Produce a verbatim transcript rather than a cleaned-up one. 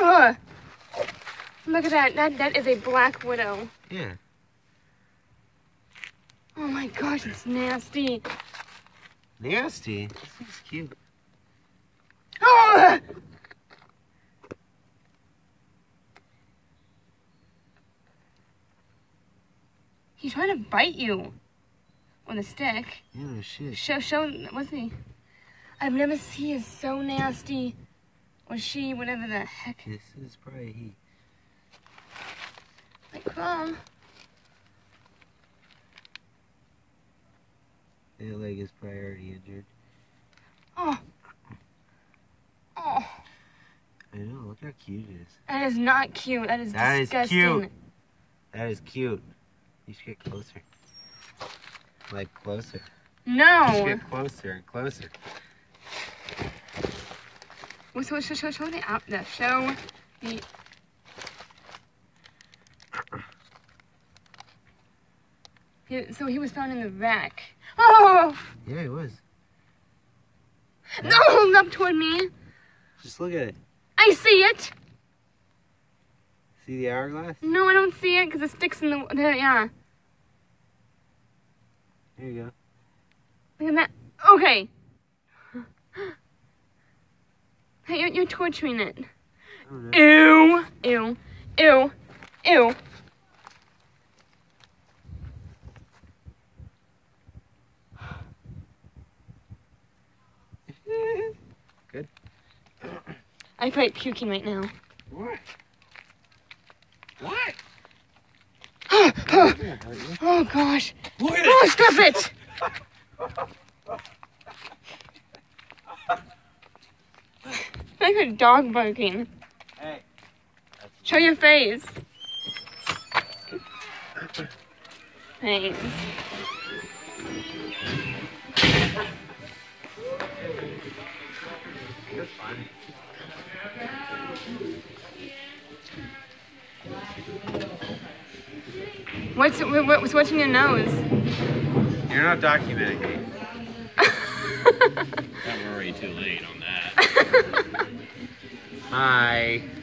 Ugh. Look at that. That that is a black widow. Yeah. Oh my gosh, it's nasty. Nasty? This thing's cute. Oh! He's trying to bite you with a stick. Yeah, no shit. Show, show, what's he? I've never seen. He is so nasty. Or she, whatever the heck. This is probably he. Like, come. Their leg is probably already injured. Oh. Oh. I know, look how cute it is. That is not cute. That is That disgusting. is cute. That is cute. You should get closer. Like, closer. No. You should get closer and closer. Well, so show, show, show the out the show the. He, so he was found in the wreck. Oh! Yeah, he was. No, hold up toward me. Just look at it. I see it. See the hourglass? No, I don't see it because it sticks in the. There, yeah. There you go. Look at that. Okay. Hey, you're, you're torturing it. Ew. Ew. Ew. Ew. Good. I feel like puking right now. What? What? Oh gosh. Look at Oh, it! stop it! I like a dog barking. Hey. Show your face. Thanks. You're funny. What's what's what's in your nose? You're not documenting me. We're already too late on that. Hi.